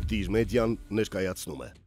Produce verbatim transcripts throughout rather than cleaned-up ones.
Կինտիր մեդիան ներկայացնում է։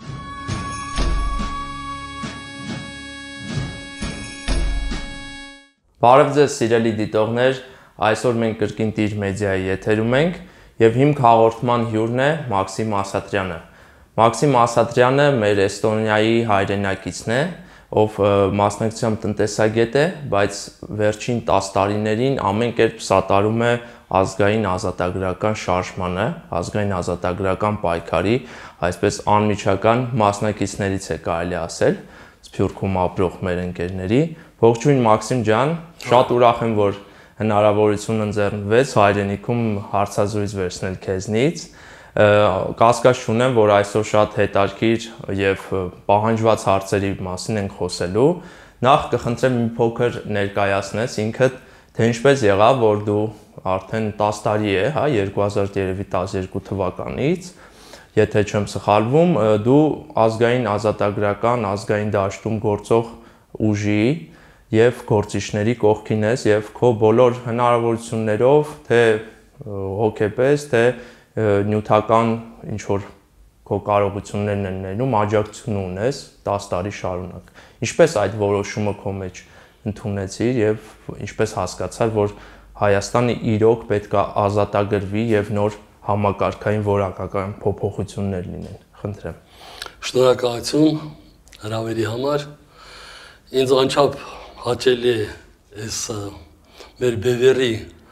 Բարև ձեզ սիրելի դիտողներ, այսօր մենք Կինտիր մեդիայի եթերում ենք եւ հիմք հաղորդման հյուրն է Մաքսիմ Ասատրյանը։ Մաքսիմ Ասատրյանը մեր Էստոնիայի հայրենակիցն է, ով մասնակցությամբ տնտեսագետ է, բայց վերջին տասը տարիներին ամեն կերպ սատարում է ազգային ազատագրական շարժմանը, ազգային ազատագրական պայքարի, այսպես անմիջական մասնակիցներից է կարելի ասել, Սփյուռքում ապրող մեր ընկերների։ Ողջույն Մաքսիմ ջան, շատ ուրախ եմ, որ հնարավորություն ընձեռնվեց հայրենիքում հարցազրույց վերցնել քեզնից։ Կասկած չունեմ, որ այսօր շատ հետաքրքիր եւ պահանջված հարցերի մասին ենք խոսելու։ Նախ կխնդրեմ մի փոքր ներկայացնես ինքդ, թե ինչպես եղավ, որ դու արդեն տասը տարի է, հա, երկու հազար տասներկու թվականից, եթե չեմ սխալվում, դու ազգային ազատագրական, ազգային դաշտում գործող ուժի եւ գործիչների կողքին ես եւ քո բոլոր հնարավորություններով, թե հոգեպես, թե նյութական ինչ որ քո կարողություններն են ներում, աջակցություն ունես տասը տարի շարունակ։ Ինչպես այդ որոշումը քո մեջ ընդունեցիր եւ ինչպես հասկացար, որ Հայաստանը իրոք պետք է ազատագրվի եւ նոր համակարգային որակական փոփոխություններ լինեն։ Խնդրեմ։ Շնորհակալություն հրավերի համար։ Ինձ անչափ հաճելի է այս մեր բևերի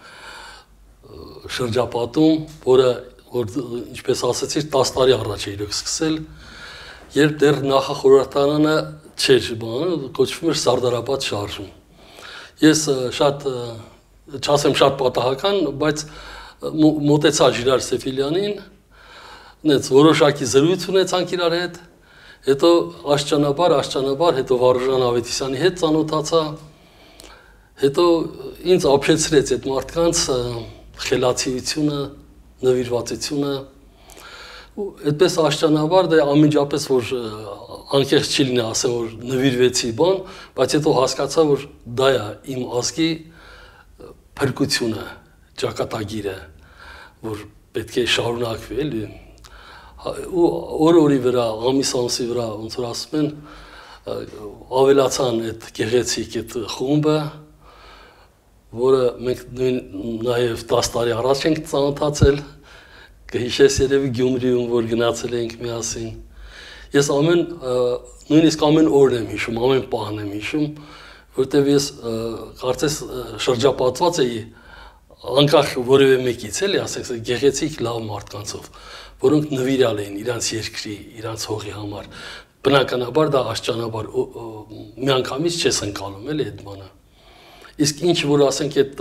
շրջապատում, որը որ ինչպես ասացի, տասը տարի առաջ է իրոք սկսել, երբ դեռ նախախորհրդարանը չէր, բանը կոչվում էր Սարդարապատ շարժում։ Ես շատ, չասեմ շատ պատահական, բայց մոտեցա Ժիրար Սեֆիլյանին, նենց որոշակի զրույց ունեցանք իրար հետ, հետո աշճանաբար, աշճանաբար, հետո Վարուժան Ավետիսյանի հետ ծանոթացա, հետո ինձ ապշեցրեց այդ մարդկանց խելացիությունը, նվիրվածությունը, այդպես աշճանաբար, դա ամենջապես, որ անկեղծ չի լինի ասեմ, որ նվիրվեցի բան, բայց հետո հասկացա, որ դա է իմ ազգի փրկությունը, ճակատագիրը, որ պետք է շարունակվի, էլի, ու օր-օրի վրա, ամիս-ամսի վրա, ոնց որ ասում են, ավելացան այդ գեղեցիկ այդ խումբը, որը մենք նաև տասը տարի առաջ ենք ծանոթացել, կհիշես երևի Գյումրիում, որ գնացել ենք միասին։ Ես ամեն, նույնիսկ ամեն օրն եմ հիշում, ամեն պահն եմ հիշում, որտեվ ես կարծես շրջապատված էի անկախ որևէ մեկից, էլի ասենք, գեղեցիկ լավ մարդկանցով, որոնք նվիրալ էին իրանց երկրի, իրանց հողի համար։ Բնականաբար դա աշճանաբար միանգամից չես ընկալում, էլի այդ բանը։ Իսկ ինչ որ ասենք այդ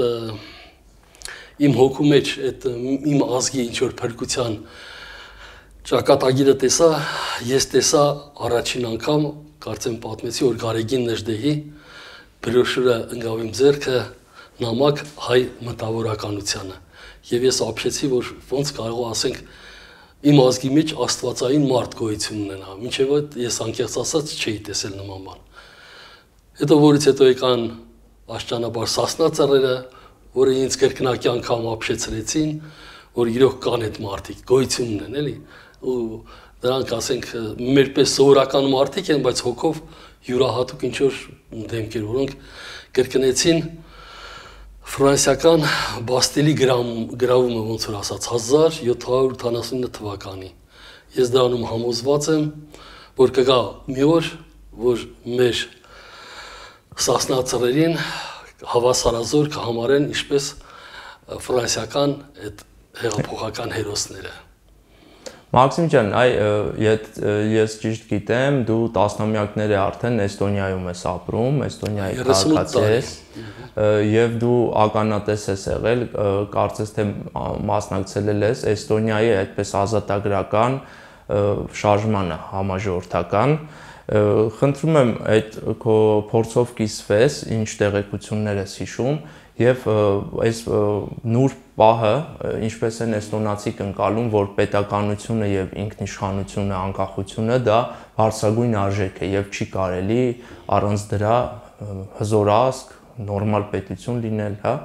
իմ հոգու մեջ այդ իմ ազգի ինչ որ փրկության ճակատագիրը տեսա, ես տեսա առաջին անգամ, կարծեմ պատմեցի, որ Գարեգին Նժդեհի բրոշուրը ընկավ իմ ձեռքը նամակ հայ մտավորականությանը։ Եվ ես ապշեցի, որ ոնց կարող ասենք իմ ազգի մեջ աստվածային մարդ գոյություն ունենա, մինչև այդ ես անկեղծ ասած չէի տեսել նման բան։ Հետո որից հետո եկան աշճանաբար Սասնա ծռերը, որը ինձ կրկնակի անգամ ապշեցրեցին, որ իրոք կան այդ մարդիկ, գոյություն ունեն, էլի, ու դրանք ասենք մերպես սովորական մարդիկ են, բայց հոգով յուրահատուկ ինչ-որ դեմքեր, որոնք կրկնեցին ֆրանսիական Բաստիլի գրավումը, ոնց որ ասած, հազար յոթ հարյուր ութանասունինը թվականի։ Ես դրանում համոզված եմ, որ կգա մի օր, որ մեր Սասնա ծռերին հավասարազոր կհամարեն ինչպես ֆրանսիական այդ հեղափոխական հերոսները։ Մաքսիմ ջան, այ ես ճիշտ գիտեմ, դու տասնամյակներ է արդեն Էստոնիայում ես ապրում, Էստոնիայի քաղաքացի ես, եւ դու ականատես ես եղել, կարծես թե մասնակցել ես Էստոնիայի այդպես ազատագրական շարժմանը համաժողովրդական։ Խնդրում եմ այդ քո փորձով կիսվես, ինչ տեղեկություններ ես հիշում եւ այս նուրբ պահը ինչպես են էստոնացիք ընկալում, որ պետականությունը եւ ինքնիշխանությունը, անկախությունը դա բարձրագույն արժեք է եւ չի կարելի առանց դրա հզոր ազգ, նորմալ պետություն լինել, հա։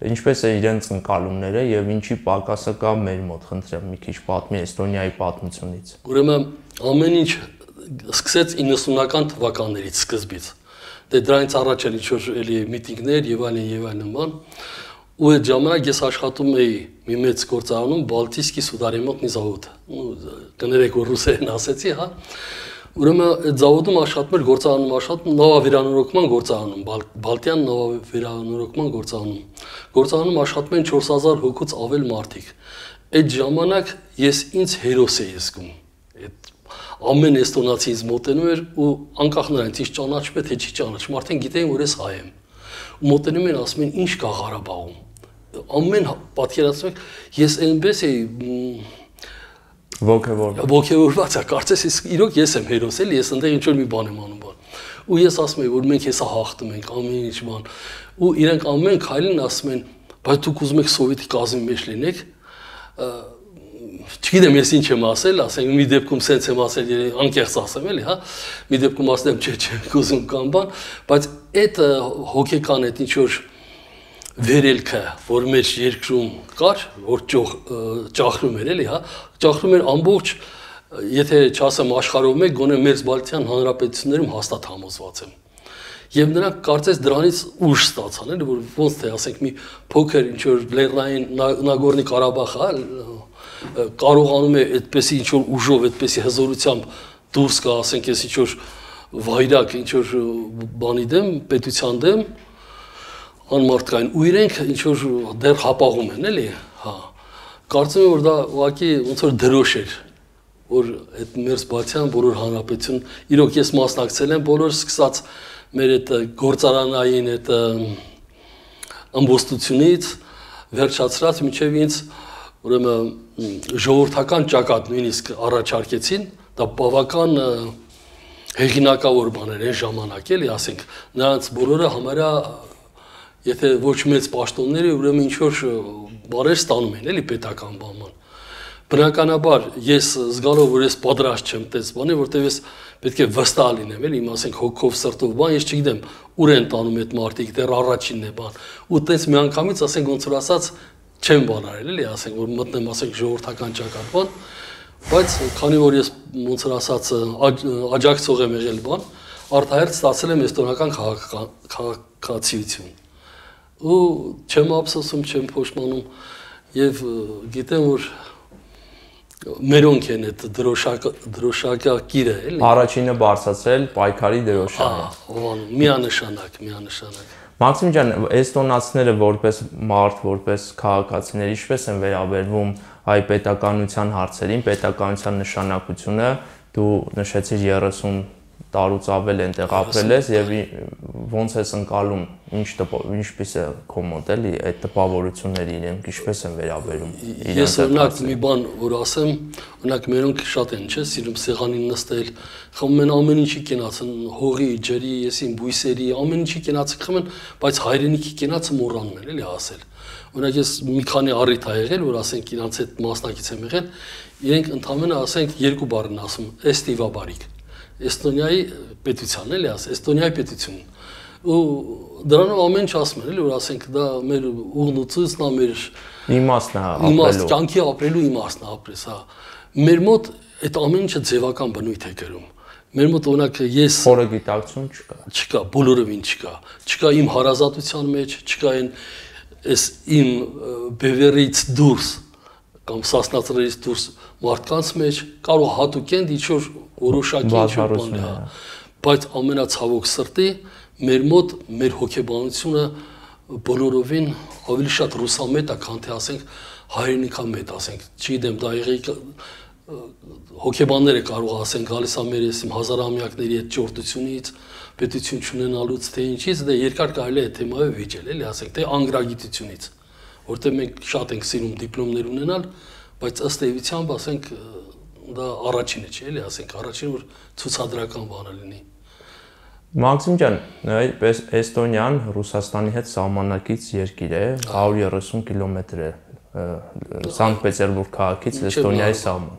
ինչպես է իրենց ընկալումները եւ ինչի պակասը կա մեր մոտ, խնդրեմ մի քիչ պատմի Էստոնիայի պատմությունից։ Ուրեմն ամեն ինչ սկսեց իննսունական թվականներից սկզբից։ Դե դրանից առաջ էլ ինչ-որ էլի միտինգներ եւ այլն եւ այլն նման։ Ու այդ ժամանակ ես աշխատում էի մի մեծ գործարանում Բալտийский судоремонтный завод։ Ու կներեք որ ռուսերեն ասեցի, հա։ Ուրեմն այդ заводում աշխատում էր գործարանում աշխատում նավավերանորոգման գործարանում, Բալտյան նավավերանորոգման գործարանում։ Գործարանում աշխատում են չորս հազար հոգուց ավել մարդիկ։ Այդ ժամանակ ես ինձ հերոս էի զգում։ Այդ ամեն էստոնացի ինձ մոտենում էր ու անկախ նրանից ինչ ճանաչում է թե չի ճանաչում, արդեն գիտեին որ ես հայ եմ։ Ու մոտենում են ասում են ինչ կա Ղարաբաղում։ Ամեն պատկերացնում եք ես այնպես էի ոգևորված ոգևորված է, կարծես ես իրոք ես եմ հերոս էլի, ես այնտեղ ինչ որ մի բան եմ անում բան։ Ու ես ասում եմ որ մենք հեսա հաղթում ենք ամեն ինչ բան։ Ու իրենք ամեն քայլին ասում են, բայց դուք ուզում եք սովետի կազմի մեջ լինեք։ Չգիտեմ ես ինչ եմ ասել, ասենք մի դեպքում սենց եմ ասել, անկեղծ ասեմ էլի, հա։ Մի դեպքում ասեմ չէ, չէ, ուզում կամ բան, բայց այդ հոգեկան այդ ինչ որ վերելքը, որ մեր երկրում կար, որ ճախրում էր էլի, հա, ճախրում էր ամբողջ, եթե չասեմ աշխարհով մեկ, գոնե մեր Բալթյան հանրապետություններում հաստատ համոզված եմ։ Եվ նրանք կարծես դրանից ուժ ստացան, էլի, որ ոնց թե ասենք մի փոքր ինչ որ լեռնային Նագորնի Ղարաբաղ, հա, կարողանում է այդպեսի ինչ որ ուժով, այդպեսի հզորությամբ դուրս գա, ասենք ես ինչ որ վայրակ, ինչ որ բանի դեմ, պետության դեմ անմարդկային ու իրենք ինչ որ դեռ հապաղում են, էլի, հա։ Կարծում եմ որ դա ուղղակի ոնց որ դրոշ էր, որ այդ մեր Բալթյան բոլոր հանրապետություն, իրոք ես մասնակցել եմ բոլոր սկսած մեր այդ գործարանային այդ ամբոստությունից վերջացրած մինչև ինձ ուրեմն ժողովրդական ճակատ նույնիսկ առաջարկեցին, դա բավական հեղինակավոր բան էր այն ժամանակ, էլի, ասենք, նրանց բոլորը համարյա եթե ոչ մեծ պաշտոնները, ուրեմն ինչ որ բարեր ստանում են, էլի, պետական բանման։ Բնականաբար ես զգալով որ ես պատրաստ չեմ տես բանի, որտեղ ես պետք է վստահ լինեմ, էլի, իմ ասենք հոգով սրտով բան, ես չգիտեմ ուր են տանում այդ մարդիկ, դեռ առաջինն է բան։ Ու տես միանգամից ասենք ոնց որ ասած չեմ բան արել, էլի, ասենք որ մտնեմ, ասենք ժողովրդական ճակատման, բայց քանի որ ես ոնց որ ասած աջակցող եմ եղել բան, արդյունքում ստացել եմ էստոնական քաղաքացիություն։ Ու չեմ ափսոսում, չեմ փոշմանում եւ գիտեմ որ մերոնք են այդ դրոշակակիրը, էլի։ Առաջինը բարձրացրել պայքարի դրոշակը։ Ահա, միանշանակ, միանշանակ։ Մաքսիմ ջան, էստոնացիները որպես մարդ, որպես քաղաքացիներ ինչպես են վերաբերվում հայ պետականության հարցերին, պետականության նշանակությունը, դու նշեցիր երեսուն տարուց ավել այնտեղ ապրել ես եւ ոնց ես ընկալում, ինչ ինչպես է քո մոդելի այդ տպավորությունները իրենք ինչպես են վերաբերում։ Ես օրինակ մի բան որ ասեմ, օրինակ մերոնք շատ են, չէ՞, սիրում սեղանին նստել, խմում են ամեն ինչի կենացն, հողի, ջրի, եսին բույսերի, ամեն ինչի կենացը խմեն, բայց հայրենիքի կենացը մոռանում են, էլի ասել։ Օրինակ ես մի քանի առիթ ա եղել, որ ասենք իրանց այդ մասնակից եմ եղել, իրենք ընդամենը ասենք երկու բառ են ասում, էստիվաբարիկ։ Էստոնիայի պետության, էլի ասես, Էստոնիայի պետություն։ Ու դրանով ամեն ինչ ասում են, էլի որ ասենք դա մեր ուղնուցիցն է, մեր իմաստն է ապրելու։ Իմաստ, կյանքի ապրելու իմաստն է ապրես, հա։ Մեր մոտ այդ ամեն ինչը ձևական բնույթ է կրում։ Մեր մոտ օրինակ ես խորը գիտակցություն չկա։ Չկա, բոլորովին չկա։ Չկա իմ հարազատության մեջ, չկա այն այս իմ բևերից դուրս կամ սասնածներից դուրս մարդկանց մեջ կարող հատուկ են ինչ որ որոշակի ինչ-որ բան է, բայց ամենացավոք սրտի մեր մոտ մեր հոգեբանությունը բոլորովին ավելի շատ ռուսամետ է, քան թե ասենք հայրենիքամետ, ասենք, չգիտեմ, դա եղի հոգեբանները կարող ասեն գալիս է մեր այսիմ հազարամյակների այդ ճորտությունից, պետություն չունենալուց թե ինչից, դե երկար կարելի է այդ թեմայով վիճել, էլի ասենք, թե անգրագիտությունից, որտեղ մենք շատ ենք սիրում դիպլոմներ ունենալ, բայց ըստ էության, ասենք, դա առաջինը չէ, էլի ասենք, առաջինը որ ցուցադրական բանը լինի։ Մաքսիմ ջան, Էստոնիան Ռուսաստանի հետ սահմանակից երկիր է, հարյուր երեսուն կիլոմետր է Սանկտ Պետերբուրգ քաղաքից Էստոնիայի սահման։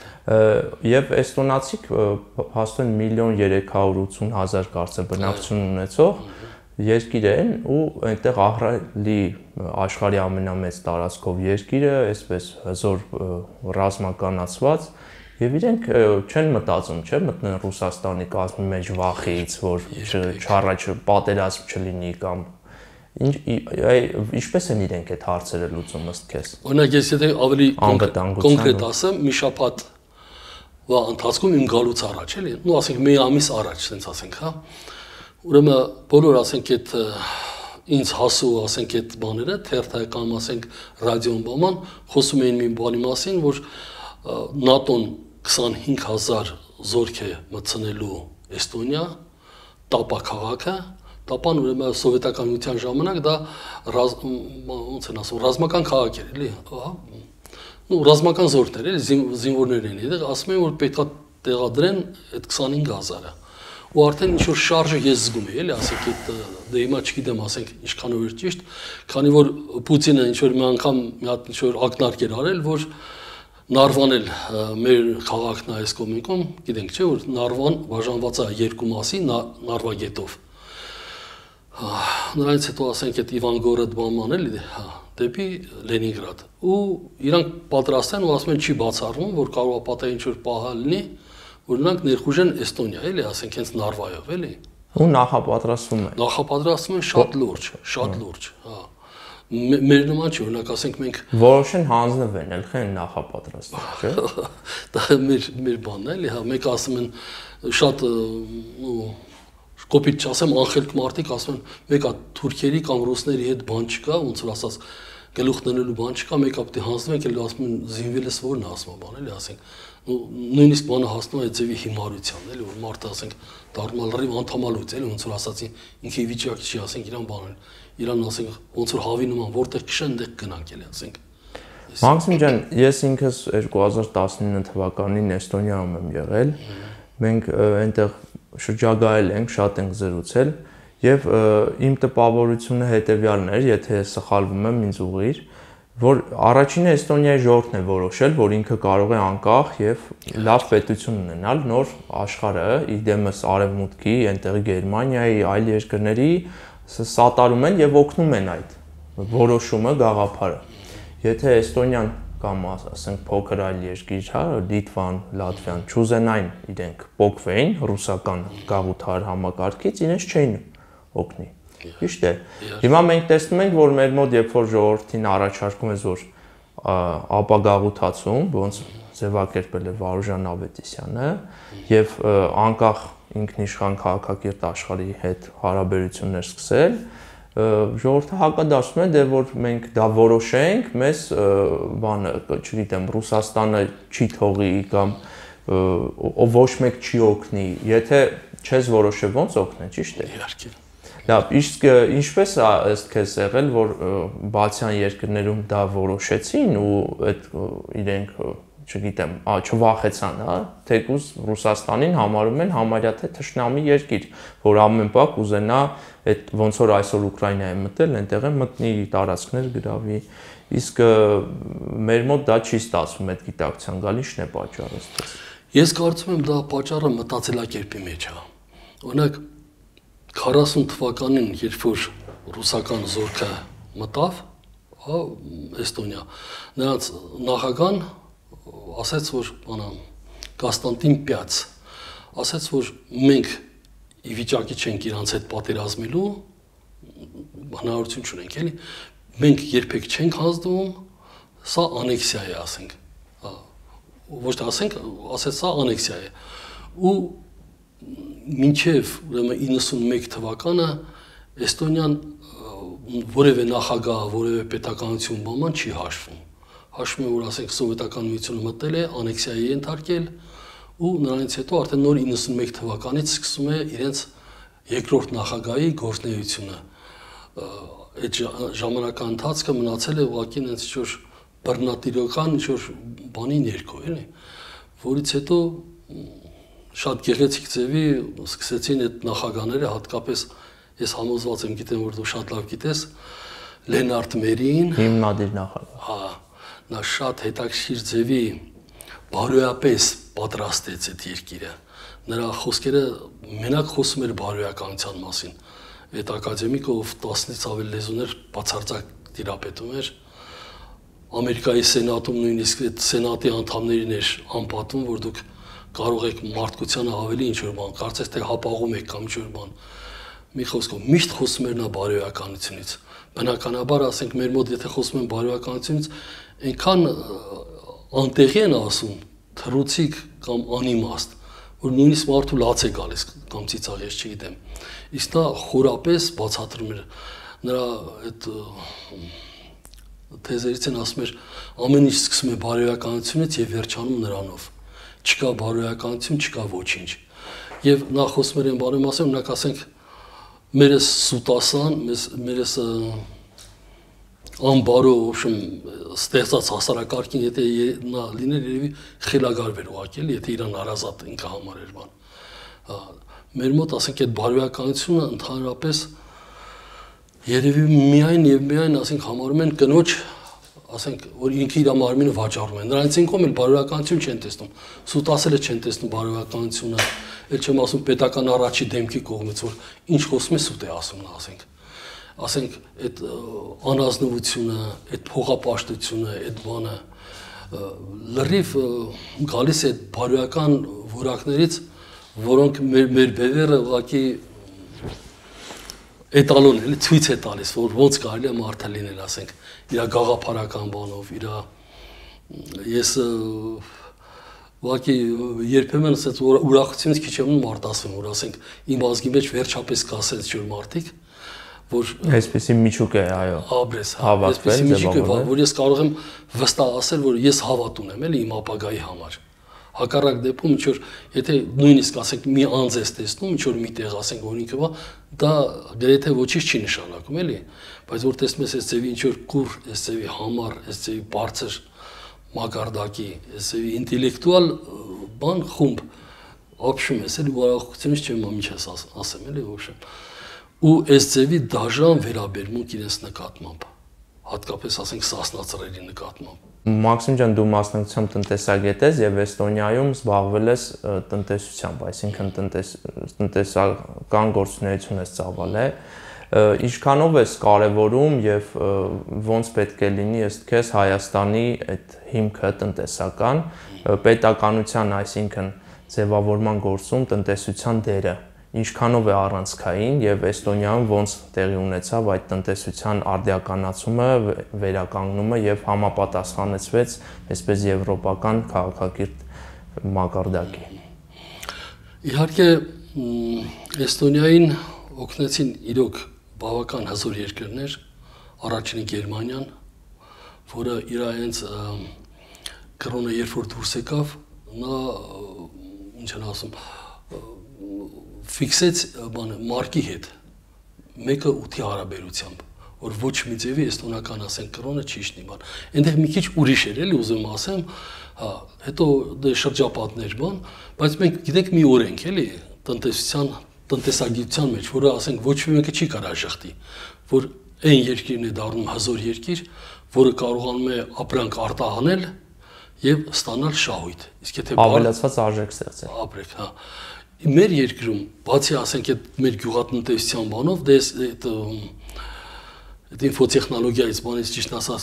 Եվ էստոնացիք հաստատ միլիոն երեք հարյուր ութուն հազար կարծեմ բնակչություն ունեցող երկիր են ու այնտեղ ահռելի աշխարհի ամենամեծ տարածքով երկիրը, այսպես հզոր ռազմականացված եւ իրենք չեն մտածում, չէ՞, մտնեն Ռուսաստանի կազմի մեջ վախից, որ չառաջ պատերազմ չլինի կամ ինչ ինչպես են իրենք այդ հարցերը լուծում ըստ քեզ։ Օրինակ ես եթե ավելի կոնկրետ ասեմ, մի շաբաթ վա ընթացքում իմ գալուց առաջ էլի, նո ասենք մի ամիս առաջ, ասենք ասենք, հա։ Ուրեմն բոլոր ասենք այդ ինձ հասու ասենք այդ բաները, թերթական ասենք ռադիոն բաման խոսում էին մի բանի մասին, որ ՆԱՏՕ-ն քսանհինգ հազար զորք է մտցնելու Էստոնիա, Տապա քաղաքը, Տապան ուրեմն սովետական միության ժամանակ դա ոնց են ասում, ռազմական քաղաք էր, էլի, հա։ Նու ռազմական զորքեր էլի, զինվորներ էին, այդտեղ ասում են որ պետք է տեղադրեն այդ քսանհինգ հազարը։ Ու արդեն ինչ որ շարժը ես զգում եմ, էլի, ասենք այդ դե հիմա չգիտեմ, ասենք ինչքանով էր ճիշտ, քանի որ Պուտինը ինչ որ մի անգամ մի հատ ինչ որ ակնարկ էր արել, որ Նարվան էլ մեր քաղաքն է այս կողմիկում, գիտենք չէ, որ Նարվան բաժանված է երկու մասի, Նարվա գետով։ Նրանից հետո ասենք այդ Իվանգորոդ բաման էլի, հա, դեպի Լենինգրադ։ Ու իրանք պատրաստ են ու ասում են չի բացառվում, որ կարող է պատահի ինչ որ պահ լինի, որ նրանք ներխուժեն Էստոնիա, էլի, ասենք հենց Նարվայով, էլի։ Ու նախապատրաստվում են։ Նախապատրաստվում են շատ լուրջ, շատ լուրջ, հա։ Մեր նման չի, օրինակ ասենք մենք որոշեն հանձնվեն, էլ խեն նախապատրաստվում, չէ՞։ Դա մեր մեր բանն է, էլի, հա, մեկ ասում են շատ ու կոպիտ չասեմ, անխելք մարդիկ ասում են, մեկը թուրքերի կամ ռուսների հետ բան չկա, ոնց որ ասած գլուխ դնելու բան չկա, մեկը պետք է հանձնվենք, էլ ասում են զինվելս որն է ասում բան, էլի, ասենք նույնիսկ բանը հասնում է ձևի հիմարության, էլի, որ մարդը ասենք դառնալ լրիվ անդամալուց, էլի, ոնց որ ասացին, ինքը վիճակի չի, ասենք իրան բան, իրան ասենք ոնց որ հավի նման, որտեղ քշեն, դեղ գնանք, էլի, ասենք։ Մաքսիմ ջան, ես ինքս երկու հազար տասնինը թվականին Էստոնիայում եմ եղել, մենք այնտեղ շրջագայել ենք, շատ ենք զրուցել եւ իմ տպավորությունը հետեւյալն էր, եթե սխալվում եմ, ինձ ուղղիր, որ առաջինը Էստոնիայի ժողովուրդն է որոշել, որ ինքը կարող է անկախ եւ լավ պետություն ունենալ, նոր աշխարհը իդեմս արևմուտքի, այնտեղի Գերմանիայի, այլ երկրների սատարում են եւ օգնում են այդ որոշումը, գաղափարը։ Եթե Էստոնիան կամ ասենք փոքր այլ երկիր, հա, Լիտվան, Լատվիան չուզենային իրենք փոկվեին ռուսական գաղութար համակարգից, իրենց չէին օգնի։ Ճիշտ է։ Հիմա մենք տեսնում ենք, որ մեր մոտ երբ որ ժողովրդին առաջարկում է որ ապագաղութացում, ոնց ձևակերպել է Վարուժան Ավետիսյանը, եւ անկախ ինքնիշխան քաղաքակիրթ աշխարհի հետ հարաբերություններ սկսել, ժողովուրդը հակադարձում է, դե որ մենք դա որոշենք, մեզ բանը, չգիտեմ, Ռուսաստանը չի թողի կամ ոչ մեկ չի օգնի, եթե չես որոշել ոնց օգնեն, ճիշտ է։ Իհարկե։ Լավ, իսկ ինչպես է ըստ քեզ եղել, որ բացյան երկրներում դա որոշեցին ու այդ իրենք, չգիտեմ, չվախեցան, հա, թեկուզ Ռուսաստանին համարում են համարյա թե թշնամի երկիր, որ ամեն պահ կուզենա այդ ոնց որ այսօր Ուկրաինա է մտել, այնտեղ է մտնի տարածքներ գրավի, իսկ մեր մոտ դա չի ստացվում այդ գիտակցության գալ, ի՞նչն է պատճառը ըստ քեզ։ Ես կարծում եմ դա պատճառը մտածելակերպի մեջ է։ Օրինակ քառասուն թվականին, երբ որ ռուսական զորքը մտավ, հա, Էստոնիա, նրանց նախագահան ասաց, որ բանա Կոստանտին Պյաց ասաց, որ մենք ի վիճակի չենք իրանց հետ պատերազմելու, հնարավորություն չունենք, էլի, մենք երբեք չենք հանձնվում, սա անեքսիա է, ասենք, հա, ոչ թե ասենք, ասաց սա անեքսիա է, ու մինչև ուրեմն իննսունմեկ թվականը Էստոնիան որևէ նախագահ, որևէ պետականություն բաման չի հաշվում։ Հաշվում է, որ ասենք սովետական միությունը մտել է, անեքսիայի ենթարկել ու նրանից հետո արդեն նոր իննսունմեկ թվականից սկսում է իրենց երկրորդ նախագահի գործունեությունը։ Այդ ժամանակահատվածի ընթացքը մնացել է ուղղակի այնց ինչ-որ բռնատիրական ինչ-որ բանի ներքո, էլի, որից հետո շատ գեղեցիկ ձևի սկսեցին այդ նախագահները, հատկապես ես համոզված եմ, գիտեմ, որ դու շատ լավ գիտես, Լենարդ Մերին, հիմնադիր նախագահ։ Հա, նա շատ հետաքրքիր ձևի բարոյապես պատրաստեց այդ երկիրը։ Նրա խոսքերը մենակ խոսում էր բարոյականության մասին։ այդ ակադեմիկը, ով տասնից ավելի լեզուներ բացարձակ տիրապետում էր, Ամերիկայի սենատում նույնիսկ այդ սենատի անդամներին էր անպատում, որ դուք կարող եք մարդկությանը ավելի ինչ-որ բան, կարծես թե հապաղում եք կամ ինչ-որ բան։ Մի խոսքով միշտ խոսում էր նա բարոյականությունից։ Բնականաբար, ասենք, մեր մոտ եթե խոսում են բարոյականությունից, այնքան անտեղի են ասում, թռուցիկ կամ անիմաստ, որ նույնիսկ մարդու լաց է գալիս կամ ծիծաղ, ես չգիտեմ։ Իսկ նա խորապես բացատրում էր նրա այդ թեզերից են ասում էր ամեն ինչ սկսում է բարոյականությունից եւ վերջանում նրանով։ Չկա բարոյականություն, չկա ոչինչ։ Եվ նա խոսում էր այն բանի մասին, օրինակ ասենք մերս սուտասան, մերս անբարո, ոբշեմ, ստեղծած հասարակարգին, եթե նա լիներ երևի խելագարվեր ուղղակի, եթե իրան հարազատ ինքը համարեր բան։ Մեր մոտ ասենք այդ բարոյականությունը ընդհանրապես երևի միայն եւ միայն ասենք համարում են կնոջ, ասենք, որ ինքը իր մարմինը վաճառում է։ Նրանց ինքնում էլ բարոյականություն չեն տեսնում։ Սուտասելը չեն տեսնում բարոյականությունը, էլ չեմ ասում պետական առաջի դեմքի կողմից, որ ինչ խոսում է սուտ է ասում նա, ասենք։ Ասենք այդ անազնվությունը, այդ փողապաշտությունը, այդ բանը լրիվ գալիս է բարոյական որակներից, որոնք մեր մեր բևերը ուղղակի էտալոն էլի ցույց է տալիս, որ ոնց կարելի է մարդը լինել, ասենք, իր գաղափարական բանով, իր ես ուղղակի երբեմն ասած ուրախությունից քիչ եմ արտասվում, որ ասենք իմ ազգի մեջ վերջապես կասեց ջուր մարդիկ, որ այսպեսի միջուկ է, այո, աբրես, այսպեսի միջուկ է, որ ես կարող եմ վստահ ասել, որ ես հավատ ունեմ էլի իմ ապագայի համար։ Հակառակ դեպքում ինչ որ եթե նույնիսկ ասենք մի անձ ես տեսնում, ինչ որ մի տեղ ասենք որ ինքը դա գրեթե ոչինչ չի նշանակում, էլի, բայց որ տեսնում ես այս ձևի ինչ որ կուր, այս ձևի համառ, այս ձևի բարձր մակարդակի, այս ձևի ինտելեկտուալ բան խումբ ապշում ես, էլի ուրախությունից չեմ ինչ ես ասեմ, էլի ոբշեմ։ Ու այս ձևի դաժան վերաբերմունք իրենց նկատմամբ, հատկապես ասենք սասնածռերի նկատմամբ։ Մաքսիմ ջան, դու մասնակցությամբ տնտեսագետ ես եւ Էստոնիայում զբաղվել ես տնտեսությամբ, այսինքն տնտեսական գործունեություն ես ծավալել։ Ինչքանով ես կարևորում եւ ոնց պետք է լինի ըստ քեզ Հայաստանի այդ հիմքը տնտեսական, պետականության, այսինքն ձևավորման գործում տնտեսության դերը ինչքանով է առանցքային եւ Էստոնիայում ոնց տեղի ունեցավ այդ տնտեսության արդիականացումը, վերականգնումը եւ համապատասխանեցվեց այսպես եվրոպական քաղաքակիրթ մակարդակի։ Իհարկե Էստոնիային օգնեցին իրոք բավական հզոր երկրներ, առաջինը Գերմանիան, որը իր այնց կրոնը երբ որ դուրս եկավ, նա ինչ են ասում ֆիքսեց բանը մարկի հետ մեկը ութի հարաբերությամբ որ ոչ մի ձևի էստոնական ասենք կրոնը չի իշնի բան այնտեղ մի քիչ ուրիշ էր էլի ուզում ասեմ հա հետո դե շրջապատներ բան բայց մենք գիտենք մի օրենք էլի տնտեսության տնտեսագիտության մեջ որը ասենք ոչ մի մեկը չի կարա շղթի որ այն երկիրն է դառնում հզոր երկիր որը կարողանում է ապրանք արտահանել եւ ստանալ շահույթ իսկ եթե ավելացված արժեք ստեղծել ապրեք հա մեր երկրում բացի ասենք այդ մեր գյուղատնտեսության բանով դե այդ այդ ինֆոտեխնոլոգիայից բանից ճիշտ ասած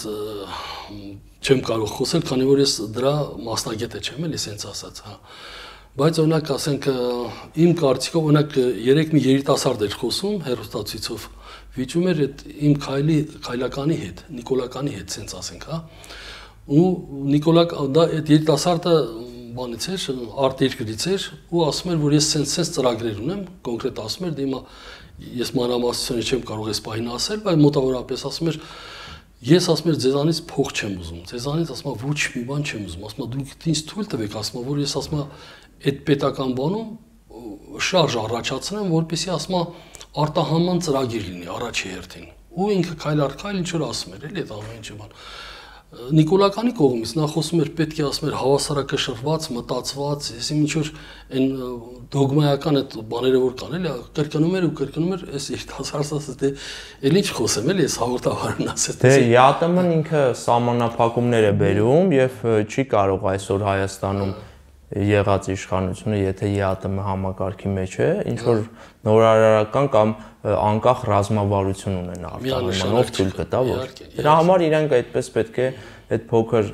չեմ կարող խոսել քանի որ ես դրա մասնագետ չեմ էլի սենց ասած հա բայց օրինակ ասենք իմ կարծիքով օրինակ երեք մի երիտասարդ էր խոսում հերոստացույցով վիճում էր այդ իմ քայլի քայլականի հետ նիկոլականի հետ սենց ասենք հա ու նիկոլակ դա այդ երիտասարդը բանից էր, արտերկրից էր ու ասում էր, որ ես սենց-սենց ծրագրեր ունեմ, կոնկրետ ասում էր, դե հիմա ես մանրամասնությունը չեմ կարող այս պահին ասել, բայց մոտավորապես ասում էր, ես ասում էր ձեզանից փող չեմ ուզում, ձեզանից ասում եմ ոչ մի բան չեմ ուզում, ասում եմ դուք ինձ թույլ տվեք, ասում եմ, որ ես ասում եմ այդ պետական բանում շարժ առաջացնեմ, որպեսզի ասում եմ արտահանման ծրագիր լինի առաջի հերթին։ Ու ինքը քայլ առ քայլ ինչ որ ասում էր, էլի այդ ամեն ինչը բան։ Նիկոլականի կողմից նա խոսում էր պետք է ասում էր հավասարակշռված, մտածված, այսինքն ինչ որ այն դոգմայական այդ բաները որ կան, էլի կրկնում էր ու կրկնում էր, այս երիտասարդը դե էլ ինչ խոսեմ, էլի այս հաղորդավարն ասեց։ Դե ԵԱՏՄ-ն ինքը սահմանափակումներ է բերում եւ չի կարող այսօր Հայաստանում եղած իշխանությունը, եթե ԵԱՏՄ համակարգի մեջ է, ինչ որ նորարարական կամ անկախ ռազմավարություն ունեն արտահանումով թույլ կտա, որ դրա համար իրենք այդպես պետք է այդ փոքր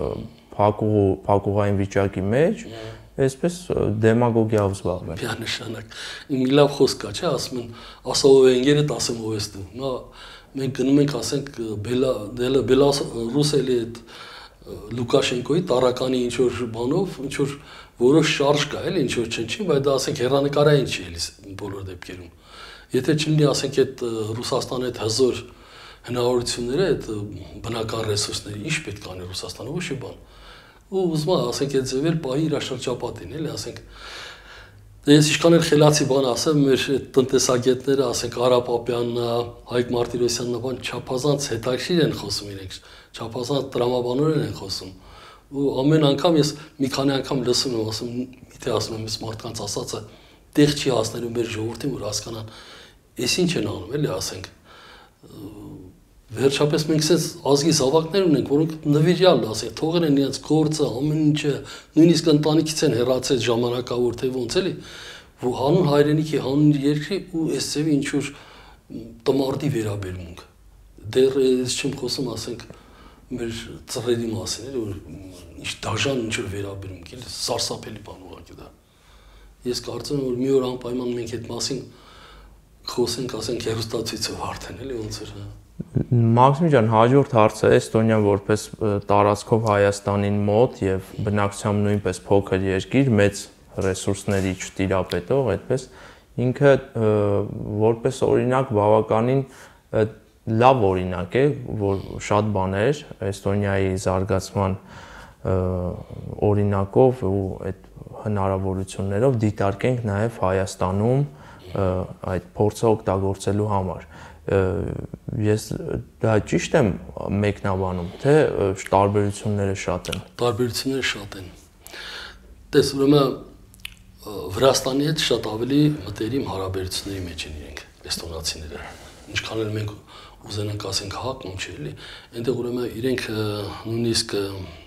փակուղային վիճակի մեջ այսպես դեմագոգիայով զբաղվեն։ Միանշանակ։ Մի լավ խոսք կա, չէ, ասում են, ասով ընկերը ասեմ ով ես դու։ Նա մենք գնում ենք, ասենք, Բելարուսի այդ Լուկաշենկոյի տարականի ինչ որ բանով, ինչ որ որոշ շարժ կա, էլի ինչ որ չնչի, բայց դա ասենք հեռանկարային չի էլի բոլոր դեպքերում։ Եթե չլինի, ասենք, այդ Ռուսաստանի այդ հզոր հնարավորությունները, այդ բնական ռեսուրսները, ինչ պետք է անի Ռուսաստանը, ոչ մի բան։ Ու ուզում եմ, ասենք, այդ ձևեր պահի իր շրջապատին, էլի, ասենք, ես ինչքան էլ խելացի բան ասեմ, մեր տնտեսագետները, ասենք, Արա Պապյանն, Հայկ Մարտիրոսյանն, բան չափազանց հետաքրքիր են խոսում իրենք, չափազանց տրամաբանորեն են խոսում։ Ու ամեն անգամ ես մի քանի անգամ լսում եմ, ասում, միթե ասում եմ, ես մարդկանց ասածը տեղ չի հասնելու մեր ժողովրդին, որ հասկանան, ես ինչ են անում, էլի, ասենք, վերջապես մենք sense ազգի զավակներ ունենք, որոնք նվիրյալ, ասենք, թողել են իրենց գործը, ամեն ինչը, նույնիսկ ընտանիքից են հեռացել ժամանակավոր թե ոնց էլի, որ հանուն հայրենիքի, հանուն երկրի ու այս ծևի ինչ որ տմարդի վերաբերմունք։ Դեռ ես չեմ խոսում, ասենք, մեր ծռերի մասին, էլի, որ ինչ դաժան ինչ որ վերաբերմունք, էլի, սարսափելի բան ուղղակի դա։ Ես կարծում եմ, որ մի օր անպայման մենք այդ մասին խոսենք, ասենք, հեռուստացույցով արդեն, էլի, ոնց էր։ Մաքսիմ ջան, հաջորդ հարցը Էստոնիան որպես տարածքով Հայաստանին մոտ եւ բնակչությամբ նույնպես փոքր երկիր, մեծ ռեսուրսների չտիրապետող, այդպես ինքը որպես օրինակ բավականին լավ օրինակ է, որ շատ բաներ Էստոնիայի զարգացման օրինակով ու այդ հնարավորություններով դիտարկենք նաեւ Հայաստանում այդ փորձը օգտագործելու համար։ Ես դա ճիշտ եմ մեկնաբանում, թե տարբերությունները շատ են։ Տարբերությունները շատ են։ Տես, ուրեմն Վրաստանի հետ շատ ավելի մտերիմ հարաբերությունների մեջ են իրենք, էստոնացիները։ Ինչքան էլ մենք ուզենանք ասենք հակում չէ, էլի, այնտեղ ուրեմն իրենք նույնիսկ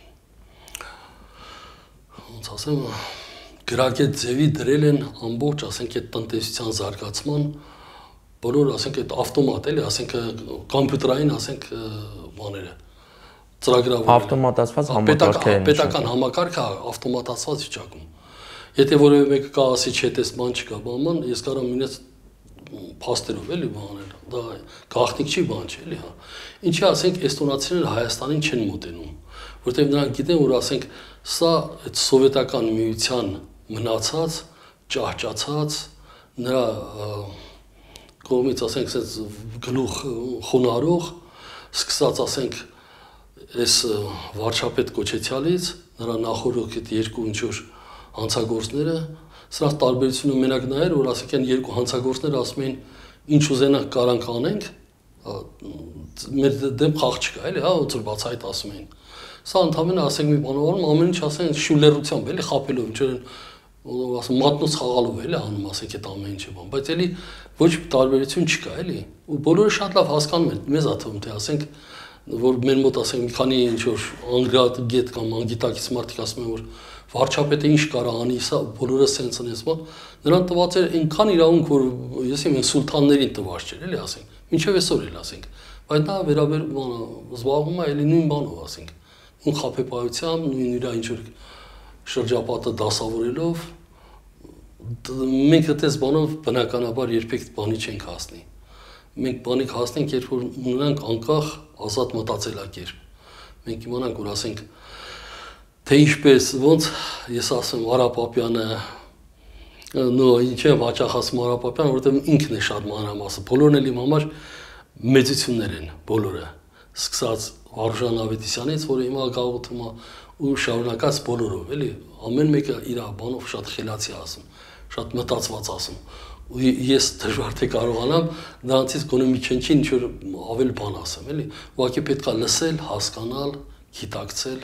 ոնց ասեմ, գրագետ ձևի դրել են ամբողջ, ասենք, այդ տնտեսության զարգացման բոլոր, ասենք, այդ ավտոմատ, էլի, ասենք, կոմպյուտերային, ասենք, բաները, ծրագրավորել։ Ավտոմատացված համակարգեր են։ Պետական համակարգը ավտոմատացված վիճակում։ Եթե որևէ մեկը կա ասի, չէ, տես բան չկա, բան, ես կարամ ինձ փաստերով էլի բանել, դա գաղտնիք չի բան չէ, էլի, հա։ Ինչի, ասենք, էստոնացիները Հայաստանին չեն մոտենում, որտեղ նրանք գիտեն, որ, ասենք, սա այդ սովետական միության մնացած, ճահճացած, նրա կողմից, ասենք, գլուխ խոնարհող, սկսած, ասենք, այս վարչապետ կոչեցյալից, նրա նախորդ այդ երկու ինչ-որ հանցագործները, սրանց տարբերությունը մենակ նա էր, որ, ասենք, այն երկու հանցագործները ասում էին, ինչ ուզենանք կարանք անենք, մեր դեմ խաղ չկա, էլի, հա, ոնց որ բացահայտ ասում էին։ Սա ընդհանրապես, ասենք, մի բանավորում ամեն ինչ, ասենք, շուլերությամբ, էլի, խաբելով, ինչ որ ասում մատնոց խաղալով էլի անում, ասենք, այդ ամեն ինչը բան, բայց էլի ոչ տարբերություն չկա, էլի։ Ու բոլորը շատ լավ հասկանում են, մեզ ա թվում, թե ասենք, որ մեր մոտ, ասենք, մի քանի ինչ որ անգրագետ կամ անգիտակից մարդիկ ասում են, որ վարչապետը ինչ կարա անի, սա բոլորը սենց են ասում, նրան տված էր այնքան իրավունք, որ ես իմ սուլթաններին տված չէր, էլի, ասենք, մինչև այսօր էլ ասենք, բայց նա վերաբերում զբաղվում է էլի նույն բանով, ասենք, նույն խաբեբայությամբ, նույն իր ինչ որ շրջապատը դասավորելով, մենք այդպես բանով բնականաբար երբեք բանի չենք հասնի։ Մենք բանի հասնենք, երբ որ ունենանք անկախ ազատ մտածելակերպ։ Մենք իմանանք, որ ասենք, թե ինչպես, ոնց ես ասեմ Արա Պապյանը, նո, ինչ եմ հաճախ ասում Արա Պապյանը, որովհետև ինքն է շատ մանրամասը, բոլորն էլ իմ համար մեծություններ են, բոլորը, սկսած Վարուժան Ավետիսյանից, որը հիմա գաղութում է ու շարունակած բոլորով, էլի, ամեն մեկը իր բանով շատ խելացի ասում, շատ մտածված ասում, ու ես դժվար թե կարողանամ նրանցից գոնե մի չնչին ինչ-որ ավել բան ասեմ, էլի, ուղղակի պետք է լսել, հասկանալ, գիտակցել,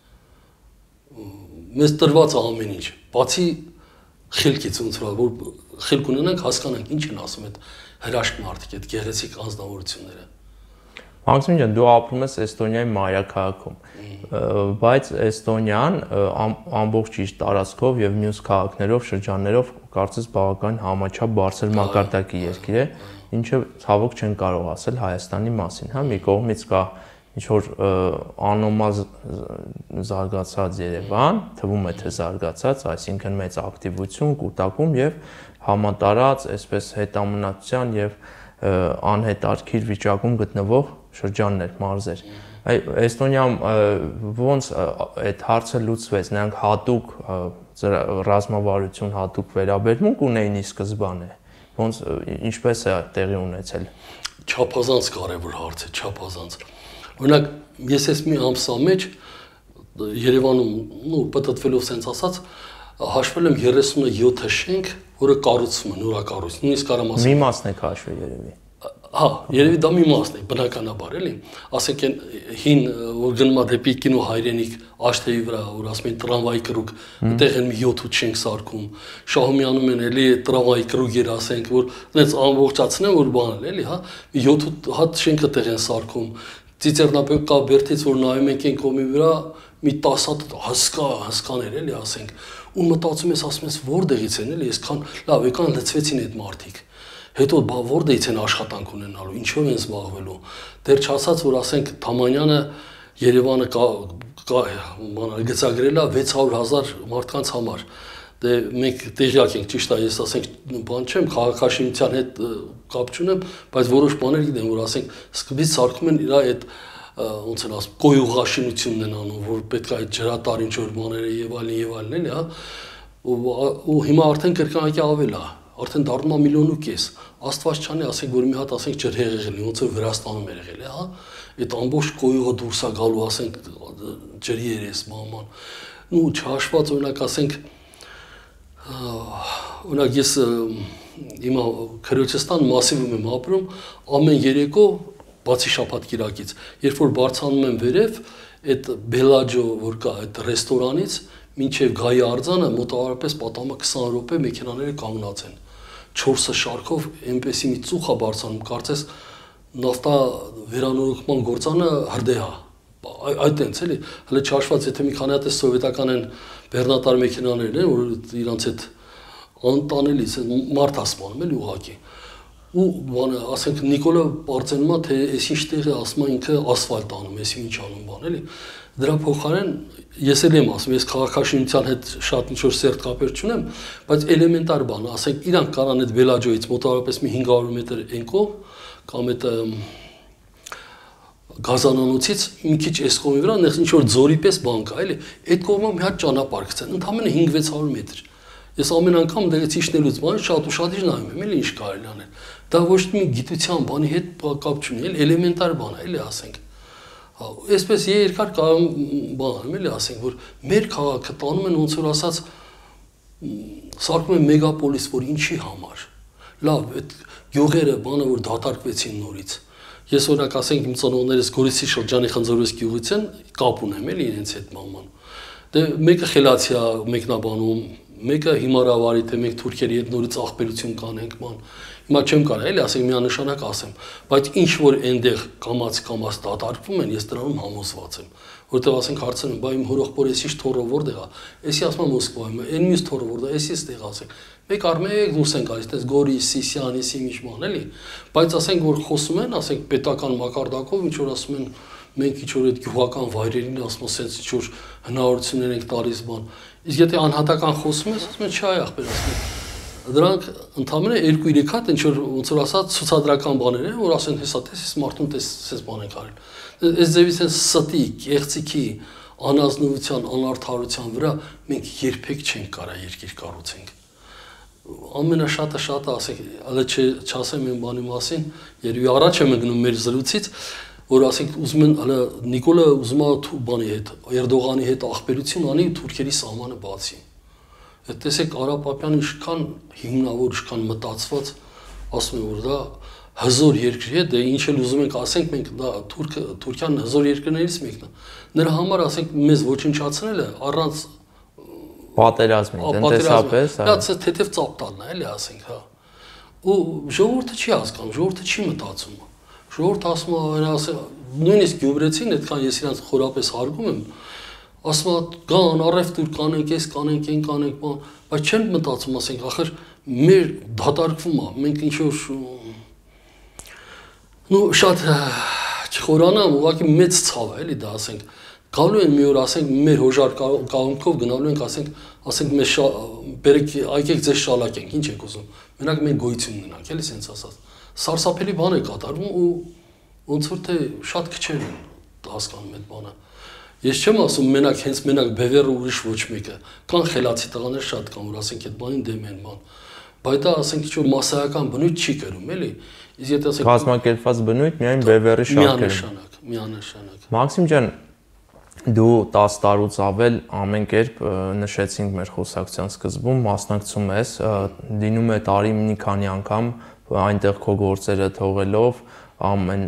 մեզ տրված է ամեն ինչ, բացի խելքից ոնց որ խելք ունենանք, հասկանանք ինչ են ասում այդ հրաշք մարդիկ, այդ գեղեցիկ անձնավորությունները։ Մաքսիմ ջան, դու ապրում ես Էստոնիայի մայրաքաղաքում, բայց Էստոնիան ամբողջ իր տարածքով եւ մյուս քաղաքներով, շրջաններով կարծես բավական համաչափ բարձր մակարդակի երկիր է, ինչը ցավոք չեն կարող ասել Հայաստանի մասին, հա, մի կողմից կա ինչ-որ անոմալ զարգացած Երևան, թվում է թե զարգացած, այսինքն մեծ ակտիվություն, կուտակում եւ համատարած, այսպես հետամնացության եւ անհետարքիր վիճակում գտնվող շրջաններ, մարզեր։ Էստոնիայում ոնց այդ հարցը լուծվեց, նրանք հատուկ ռազմավարություն, հատուկ վերաբերմունք ունեին ի սկզբանե, ոնց ինչպես է տեղի ունեցել։ Չափազանց կարևոր հարց է, չափազանց։ Օրինակ, ես ես մի ամսա մեջ Երևանում, նու պատտվելով սենց ասած, հաշվել եմ երեսունյոթ շենք, որը կառուցվում է, նորակառույց, նույնիսկ կարամ ասեմ։ Մի մասն է հաշվել երևի։ Հա, երևի դա մի մասն է, բնականաբար, էլի։ Ասենք այն հին, որ գնում է դեպի կինո հայրենիք Աշտեի վրա, որ ասում են տրամվայի կրուկ, այդտեղ են մի յոթ-ութ շենք սարքում։ Շահումյանում են էլի տրամվայի կրուկեր, ասենք, որ այնց ամբողջացնեն, որ բան է, էլի, հա, յոթ հատ շենքը տեղ են սարքում։ Ծիծեռնապեկ կա Բերդից, որ նայում ենք այն կողմի վրա, մի տասը հսկա, հսկաներ, էլի, ասենք, ու մտածում ես, ասում ես, որտեղից են, էլի, այսքան լավ, եկան լցվեցին այդ մարդիկ։ Հետո բա որտեղից են աշխատանք ունենալու, ինչով են զբաղվելու։ Դեռ չասած, որ ասենք Թամանյանը Երևանը գծագրել է վեց հարյուր հազար մարդկանց համար։ Դե մենք տեղյակ ենք, ճիշտ է, ես ասենք բան չեմ, քաղաքաշինության հետ կապ չունեմ, բայց որոշ բաներ գիտեմ, որ ասենք սկզբից սարքում են իր այդ ոնց են ասում, կոյուղաշինությունն են անում, որ պետք է այդ ջրատար ինչ-որ բաները եւ այլն եւ այլն էլի, հա։ Ու հիմա արդեն կրկնակի ավել է, արդեն դառնում է միլիոն ու կես։ Աստված չանի, ասենք, որ մի հատ ասենք ջրհեղեղ լինի, ոնց որ Վրաստանում էր եղել, հա։ Այդ ամբողջ կոյուղը դուրս է գալու, ասենք, ջրի երես, մաման։ Ու չհաշված օրինակ ասենք օրինակ ես հիմա Քրոջստան մասիվում եմ ապրում, ամեն երեկո բացի շաբաթ կիրակից, երբ որ բարձանում եմ վերև, այդ Բելաջո, որ կա այդ ռեստորանից, մինչև Գայի արձանը մոտավորապես պատամը քսան րոպե մեքենաները կանգնած են։ չորսը շարքով այնպեսի մի ծուխ է բարձանում, կարծես նավթա վերանորոգման գործանը հրդեհ է։ Այդ այնց էլի, հələ չհաշված, եթե մի քանի հատ է սովետական են բեռնատար մեքենաներն են, որ իրանց այդ անտանելից մարդ ասում էլի ուղակի։ Ու բանը, ասենք Նիկոլը բարձենում է, թե այս ինչ տեղի ասում է ինքը ասֆալտ անում, էսի ինչ անում բան էլի։ Դրա փոխարեն ես էլ եմ ասում, ես քաղաքաշինության հետ շատ ինչ-որ սերտ կապեր չունեմ, բայց էլեմենտար բան, ասենք իրանք կարան այդ Բելաջոյից մոտավորապես մի հինգ հարյուր մետր ենքով կամ այդ գազանանոցից մի քիչ այս կողմի վրա այնպես ինչ որ ձորի պես բան կա, էլի։ Այդ կողմը մի հատ ճանապարհ գցեն, ընդամենը հինգ-վեց հարյուր մետր։ Ես ամեն անգամ դեղից իջնելուց բան շատ ուշադիր նայում եմ, էլի ինչ կարելի անել։ Դա ոչ մի գիտության բանի հետ կապ չունի, էլի էլեմենտար բան է, էլի ասենք։ Հա, այսպես երկար կարող բան եմ, էլի ասենք, որ մեր քաղաքը տանում են ոնց որ ասած սարքում են մեգապոլիս, որ ինչի համար։ Լավ, այդ գյուղերը բանը որ դատարկվեցին նորից։ Ես օրինակ ասենք իմ ծնողներս Գորիսի շրջանի Խնձորեսկ գյուղից են, կապ ունեմ էլի իրենց հետ մաման։ Դե մեկը խելացի է մեկնաբանում, մեկը հիմարավարի թե մենք թուրքերի հետ նորից աղբերություն կանենք ման։ Հիմա չեմ կարող էլի ասենք միանշանակ ասեմ, բայց ինչ որ այնտեղ կամաց կամաց դատարկվում են, ես դրանում համոզված եմ, որտեղ ասենք հարցնում, բա իմ հորողբոր էսի թորը որտեղ է։ Էսի ասում եմ Մոսկվայում, այն մյուս թորը որտեղ է, էսի ստեղ ասենք։ Մեկ առ մեկ դուրս են գալիս, այդպես Գորիս, Սիսիան, էսի ինչ բան էլի։ Բայց ասենք որ խոսում են, ասենք պետական մակարդակով ինչ որ ասում են մենք ինչ որ այդ գյուղական վայրերին ասում ասենց ինչ որ հնարավորություններ ենք տալիս բան։ Իսկ եթե անհատական խոսում ես, ասում են չի ախպեր ասում։ Դրանք ընդամենը երկու-երեք հատ ինչ որ ոնց որ ասած ցուցադրական բաներ են, որ ասեն հեսա տես, ես մարդուն տես, ես բան ենք արել։ Այս ձևից են ստի, կեղծիքի, անազնվության, անարդարության վրա մենք երբեք չենք կարա երկիր կառուցենք։ Ամենաշատը շատը ասենք, հələ չասեմ այն բանի մասին, երևի առաջ եմ գնում մեր զրույցից, որ ասենք ուզում են հələ Նիկոլը ուզում է բանի հետ, Էրդողանի հետ ախպերություն անի թուրքերի սահմանը բացի։ Այդ տեսեք Արա Պապյանը ինչքան հիմնավոր, ինչքան մտածված, ասում է որ դա հզոր երկրի է, դե ինչ էլ ուզում ենք ասենք մենք դա Թուրքը Թուրքիան հզոր երկրներից մեկն է։ Նրա համար ասենք մեզ ոչնչացնելը առանց պատերազմի, տնտեսապես, դա թեթև ծապ տալն է, էլի ասենք, հա։ Ու ժողովուրդը չի հասկանում, ժողովուրդը չի մտածում։ Ժողովուրդ ասում է, ասել, նույնիսկ գյումրեցին այդքան ես իրանց խորապես հարգում եմ, ասում է, գան, առևտուր կանենք, այս կանենք, այն կանենք, բան, բայց չեն մտածում, ասենք, ախր մեր դատարկվում է, մենք ինչ որ նո շատ չխորանամ, ուղղակի մեծ ցավ է, էլի դա ասենք, գալու են մի օր ասենք մեր հոժար կողմքով գնալու ենք, ասենք, ասենք մեզ բերեք, այգեք ձեզ շալակենք, ինչ եք ուզում։ Մենակ մենք գոյություն ունենանք, էլի սենց ասած։ Սարսափելի բան է կատարվում ու ոնց որ թե շատ քչեր են հասկանում այդ բանը։ Ես չեմ ասում մենակ հենց մենակ բևեռը ուրիշ ոչ մեկը, կան խելացի տղաներ շատ կան, որ ասենք այդ բանին դեմ են բան։ Բայց դա ասենք ինչ որ մասսայական բնույթ չի կրում, էլի։ Իսկ եթե ասենք կազմակերպված բնույթ միայն բևեռի շարքերում։ Միանշանակ, միանշանակ։ Մաքսիմ ջան, դու տասը տարուց ավել ամեն կերպ նշեցինք մեր խոսակցության սկզբում, մասնակցում ես, դինում է տարի մի քանի անգամ այնտեղ քո գործերը թողելով ամեն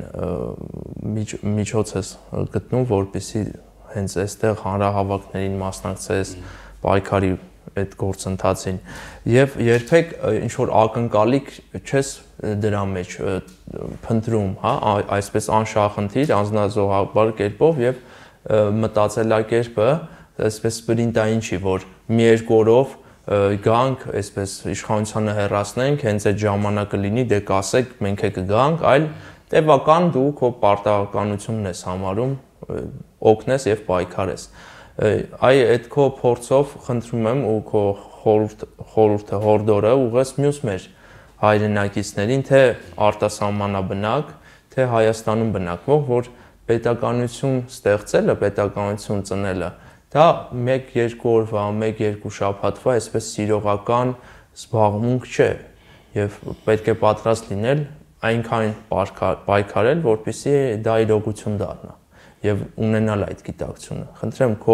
միջոց ես գտնում, որպեսզի հենց այստեղ հանրահավաքներին մասնակցես, պայքարի այդ գործընթացին եւ երբեք ինչ որ ակնկալիք չես դրա մեջ փնտրում, հա, այսպես անշահախնդիր, անznազողաբար կերպով եւ մտածելակերպը այսպես սպրինտային չի, որ մի երկու օրով գանք, այսպես իշխանությանը հեռացնենք, հենց այդ ժամանակը լինի, դե կասեք, մենք է կգանք, այլ տևական դու քո պարտականությունն ես համարում, օգնես եւ պայքարես։ Այ այդ քո փորձով խնդրում եմ ու քո խորհուրդը հորդորը ուղղես մյուս մեր հայրենակիցներին, թե արտասահմանաբնակ, թե Հայաստանում բնակվող, որ պետականություն ստեղծելը, պետականություն ծնելը, դա մեկ-երկու օրվա, մեկ-երկու շաբաթվա այսպես սիրողական զբաղմունք չէ եւ պետք է պատրաստ լինել այնքան պայքարել, որպեսզի դա իրողություն դառնա եւ ունենալ այդ գիտակցությունը։ Խնդրեմ քո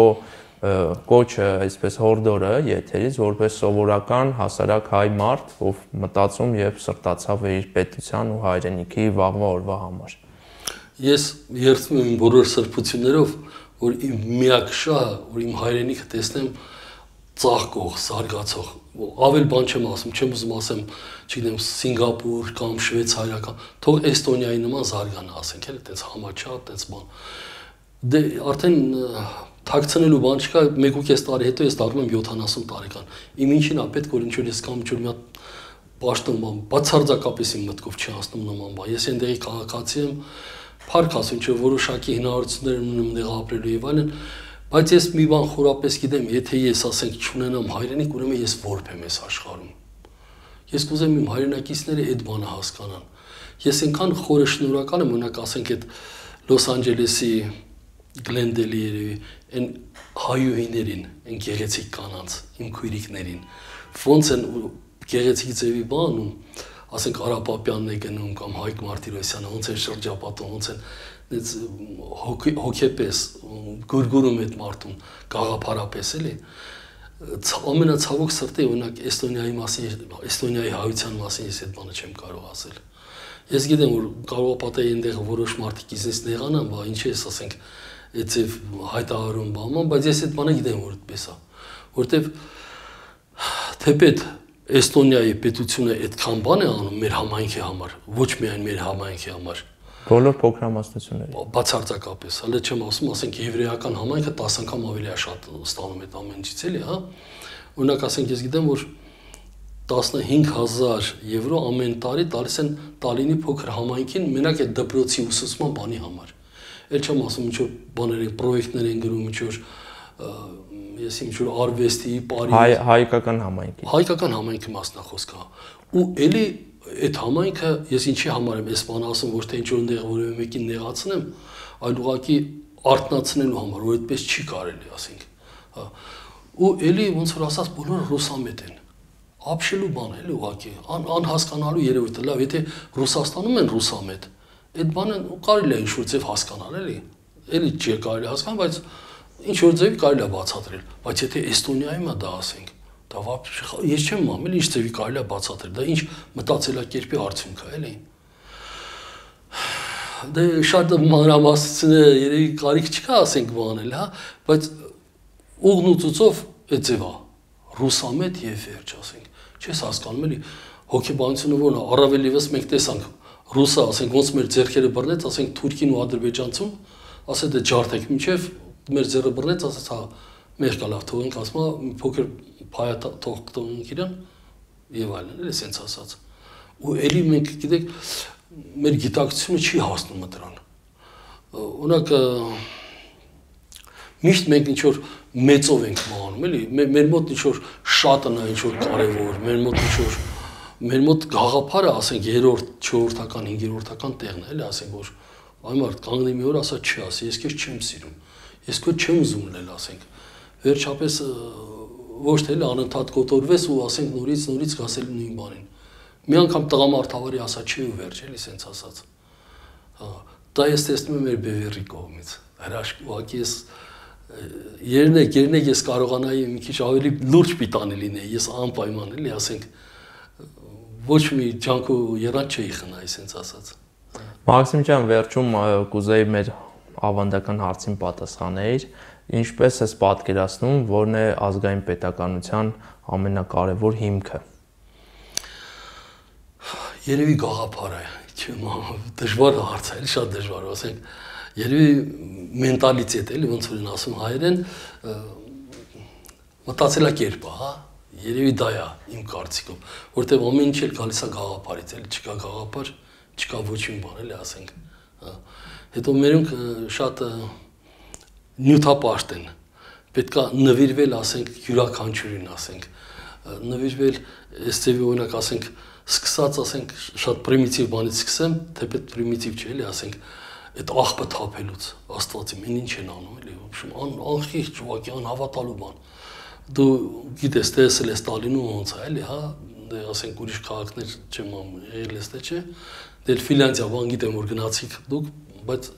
կոչը, այսպես հորդորը եթերից որպես սովորական հասարակ հայ մարդ, ով մտածում եւ սրտացավ է իր պետության ու հայրենիքի վաղվա օրվա համար։ Ես երդվում եմ բոլոր սրբություններով, որ իմ միակ շահը, որ իմ հայրենիքը տեսնեմ ծաղկող, զարգացող, ավել բան չեմ ասում, չեմ ուզում ասեմ, չգիտեմ, Սինգապուր կամ Շվեյցարիա, թող Էստոնիայի նման զարգանա, ասենք, էլի, տենց համաչափ, տենց բան։ Դե արդեն թաքցնելու բան չկա, մեկ ու կես տարի հետո ես դառնում եմ յոթանասուն տարեկան։ Իմ ինչին է պետք, որ ինչ որ ես կամ ինչ որ մի հատ պաշտոն բան, բացարձակապես իմ մտքով չի անցնում նման բան։ Ես այնտեղի քաղաքացի եմ, փառք ասում, չէ, որոշակի հնարավորություններ ունեմ այնտեղ ապրելու եւ այլն, բայց ես մի բան խորապես գիտեմ, եթե ես ասենք չունենամ հայրենիք, ուրեմն ես որբ եմ այս աշխարհում։ Ես կուզեմ իմ հայրենակիցները այդ բանը հասկանան։ Ես այնքան խորը շնորհակալ եմ, օրինակ ասենք այդ Լոս Անջելեսի Գլենդելի երևի այն հայուհիներին, այն գեղեցիկ կանանց, իմ քույրիկներին, ոնց են գեղեցիկ ձևի բան ու ասենք Արա Պապյանն է գնում կամ Հայկ Մարտիրոսյանը, ոնց են շրջապատում, ոնց են դից հոգեպես գուրգուրում այդ մարդուն, գաղափարապես էլի։ Ամենացավոք սրտի օրինակ Էստոնիայի մասին, Էստոնիայի հայության մասին ես այդ բանը չեմ կարող ասել։ Ես գիտեմ, որ կարող է պատահի այնտեղ որոշ մարդիկ իզնես նեղանան, բա ինչ ես ասենք այդպես հայտարարում բաման, բայց ես այդ բանը գիտեմ, որ այդպես է, որտեվ թեպետ Էստոնիայի պետությունը այդքան բան է անում մեր համայնքի համար, ոչ միայն մեր համայնքի համար։ Բոլոր փոքրամասնությունների։ Բացարձակապես, հələ չեմ ասում, ասենք եվրեական համայնքը տասը անգամ ավելի է շատ ստանում այդ ամեն ինչից էլի, հա։ Օրինակ ասենք ես գիտեմ, որ տասնհինգ հազար եվրո ամեն տարի տալիս են Տալինի փոքր համայնքին մենակ այդ դպրոցի ուսուցման բանի համար։ Էլ չեմ ասում ինչ որ բաներ են, պրոյեկտներ են գրում, ինչ որ ես ինչ որ արվեստի, բարի հայկական համայնքի։ Հայկական համայնքի մասնախոսք է։ Ու էլի այդ համայնքը ես ինչի համար եմ այս բանը ասում, ոչ թե ինչ որ այնտեղ որևէ մեկին նեղացնեմ, այլ ուղղակի արտնացնելու համար, որ այդպես չի կարելի, ասենք, հա։ Ու էլի ոնց որ ասած բոլորը ռուսամետ են։ Ապշելու բան է, էլի ուղղակի, անհասկանալու երևույթ է, լավ, եթե Ռուսաստանում են ռուսամետ, այդ բանը կարելի է ինչ-որ ձև հասկանալ, էլի, էլի չի կարելի հասկանալ, բայց ինչ-որ ձևի կարելի է բացատրել, բայց եթե Էստոնիայում է դա ասենք, դա ես չեմ մամել, ինչ ձևի կարելի է բացատրել, դա ինչ մտածելակերպի արդյունք է, էլի։ Դե շատ մանրամասնությունը երևի կարիք չկա ասենք բանել, հա, բայց ուղն ու ծուծով այդ ձև է, ռուսամետ եւ վերջ ասենք, չես հասկանում էլի հոգեբանությունը ո՞րն է, առավել եւս մենք տեսանք ռուսը, ասենք ոնց մեր ձեռքերը բռնեց, ասենք Թուրքին ու Ադրբեջանցում, ասել դե ջարդեք, մինչև մեր ձեռը բռնեց, ասեց հա, մեր կա լավ թողենք, ասում է, մի փոքր փայա թող տոնենք իրան եւ այլն, էլի սենց ասած։ Ու էլի մենք գիտեք, մեր գիտակցությունը չի հասնում դրան։ Օրինակ միշտ մենք ինչ որ մեծով ենք մանում, էլի, մեր մոտ ինչ որ շատն է, ինչ որ կարևոր, մեր մոտ ինչ որ մեր մոտ գաղափարը, ասենք երրորդ, չորրորդական, հինգերորդական տեղն է, էլի, ասենք որ այ մարդ կանգնի մի օր ասա չի, ասի, ես քեզ չեմ սիրում, ես քո չեմ ուզում լել, ասենք, վերջապես ոչ թե էլի անընդհատ կոտորվես ու ասենք նորից նորից գասել նույն բանին։ Մի անգամ տղամարդավարի ասա չի ու վերջ, էլի սենց ասած։ Հա, դա ես տեսնում եմ մեր բևեռի կողմից, հրաշք, ուղղակի ես երնեք, երնեք ես կարողանայի մի քիչ ավելի լուրջ պիտանի լինեի, ես անպայման էլի, ասենք ոչ մի ջանք ու եռանց չէի խնայի, սենց ասած։ Մաքսիմ ջան, վերջում կուզեի մեր ավանդական հարցին պատասխանել, ինչպես ես պատկերացնում, որն է ազգային պետականության ամենակարևոր հիմքը։ Երևի գաղափարը, դժվար հարց է, շատ դժվար, ասենք, երևի մենտալիտետ էլի, ոնց որ են ասում հայերեն, մտածելակերպը, հա, երևի դա է իմ կարծիքով, որտեղ ամեն ինչ էլ գալիս է գաղափարից, էլի չկա գաղափար, չկա ոչ մի բան, էլի ասենք, հա։ Հետո մերոնք շատ նյութապաշտ են, պետք է նվիրվել, ասենք, յուրաքանչյուրին, ասենք, նվիրվել, այս ձևի օրինակ, ասենք, սկսած, ասենք, շատ պրիմիտիվ բանից սկսեմ, թեպետ պրիմիտիվ չէ, էլի, ասենք, այդ աղբը թափելուց, Աստվածի, մեն ինչ են անում, էլի, անխիղճ, ուղղակի անհավատալու բան։ Դու գիտես, տեսել ես Ստալինու ոնց է, էլի, հա, դե ասենք ուրիշ քաղաքներ չեմ եղել ես թե չէ, դե Ֆինլանդիա, բան գիտեմ որ գնացիք դուք, բայց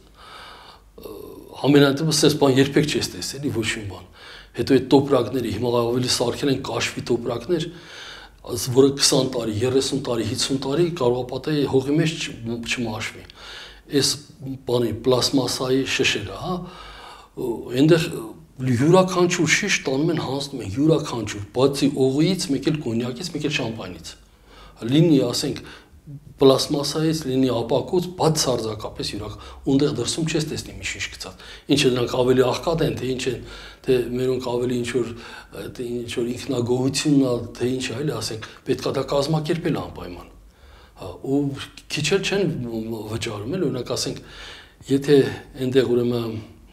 ամենատիպս էս բան երբեք չես տեսել, էլի, ոչ մի բան։ Հետո այդ տոպրակները հիմա ավելի սարքել են կաշվի տոպրակներ, որը քսան տարի, երեսուն տարի, հիսուն տարի կարող է պատահի հողի մեջ չմաշվի։ Այս բանի պլաստմասայի շշերը, հա, այնտեղ յուրաքանչյուր շիշ տանում են հանձնում են յուրաքանչյուր, բացի օղիից, մեկ էլ կոնյակից, մեկ էլ շամպայնից։ Լինի, ասենք, պլաստմասայից, լինի ապակուց, բաց սարձակապես յուրակ, ունդեղ դրսում չես տեսնի մի շիշ գցած։ Ինչ է դրանք ավելի աղքատ են, թե ինչ են, թե մերոնք ավելի ինչ որ ինչ որ ինքնագոհությունն է, թե ինչ է, այլ ասենք, պետք է դա կազմակերպել անպայման։ Հա, ու քիչ էլ չեն վճարում, էլ օրինակ ասենք, եթե այնտեղ ուրեմն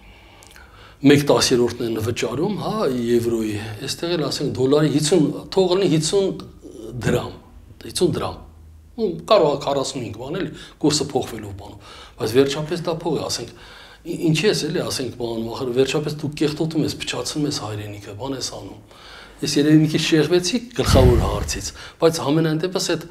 մեկ տասներորդն են վճարում, հա, եվրոյի, այստեղ էլ ասենք դոլարի հիսուն, թող լինի հիսուն դրամ, հիսուն դրամ։ Ու կարող է քառասունհինգ բան էլի, կուրսը փոխվելով բանում, բայց վերջապես դա փող է, ասենք, ինչի ես էլի, ասենք, բանում, ախր վերջապես դու կեղտոտում ես, փչացնում ես հայրենիքը, բան ես անում։ Ես երևի մի քիչ շեղվեցի գլխավոր հարցից, բայց ամենայն դեպս այդ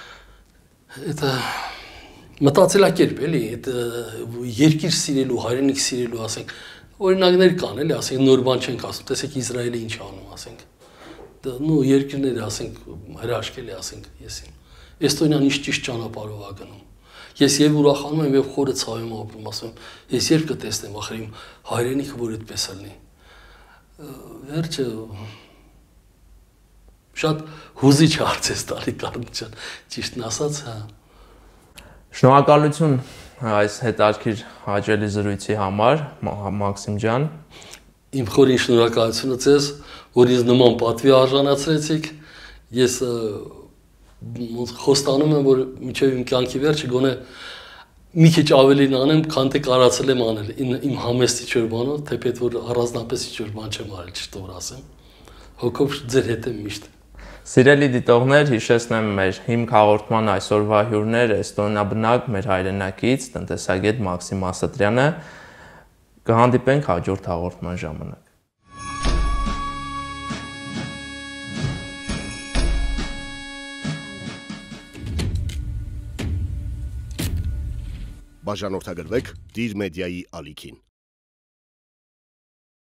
այդ մտածելակերպ էլի, այդ երկիր սիրելու, հայրենիք սիրելու, ասենք, օրինակներ կան, էլի, ասենք, նոր բան չենք ասում, տեսեք Իսրայելը ինչ անում, ասենք, նու երկրները, ասենք, հրաշք էլի, ասենք, եսին, Էստոնիան ինչ ճիշտ ճանապարհով է գնում, ես եւ ուրախանում եմ եւ խորը ցավում ապրում, ասում եմ, ես երբ կտեսնեմ, ախր իմ հայրենիքը որ այդպես լինի, վերջը շատ հուզիչ հարց է տալի Կարմիջան, ճիշտն ասած, հա։ Շնորհակալություն այս հետաքրքիր հաճելի զրույցի համար, Մաքսիմ ջան։ Իմ խորին շնորհակալությունը ձեզ, որ ինձ նման պատվի արժանացրեցիք։ Ես խոստանում եմ, որ մինչև իմ կյանքի վերջը գոնե մի քիչ ավելին անեմ, քան թե կարացել եմ անել իմ համեստ ինչ-որ բանով, թեպետ որ առանձնապես ինչ-որ բան չեմ արել, ճիշտ որ ասեմ։ Հոգով ձեր հետ եմ միշտ։ Սիրելի դիտողներ, հիշեցնեմ մեր հիմք հաղորդման այսօրվա հյուրներ էստոնիաբնակ մեր հայրենակից տնտեսագետ Մաքսիմ Ասատրյանը, կհանդիպենք հաջորդ հաղորդման ժամանակ։ Բաժանորդագրվեք Դիր մեդիայի ալիքին։